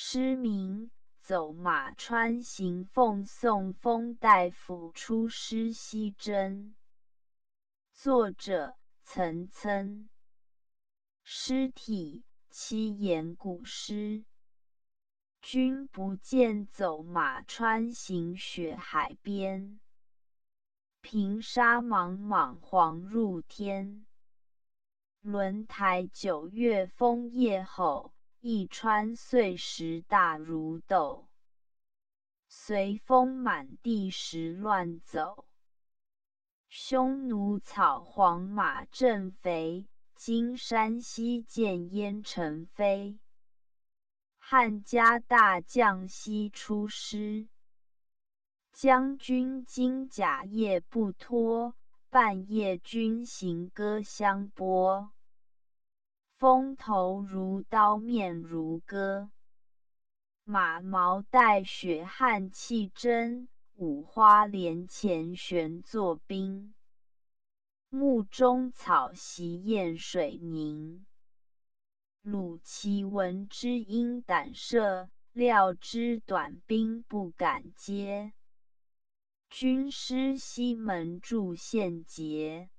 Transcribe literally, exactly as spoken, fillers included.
诗名走马川行奉送封大夫出师西征。作者岑参。诗体七言古诗。君不见走马川行雪海边，平沙莽莽黄入天。轮台九月风夜吼，一川碎石大如斗。随风满地石乱走，匈奴草黄马正肥，今山西见燕尘飞。汉家大将西出师，将军金甲夜不脱，半夜军行戈相拨。风头如刀面如割，马毛带雪汉气真，五花连前悬作冰。木中草席燕水凝，鲁齐闻之应胆慑，料知短兵不敢接。军师西门筑陷捷，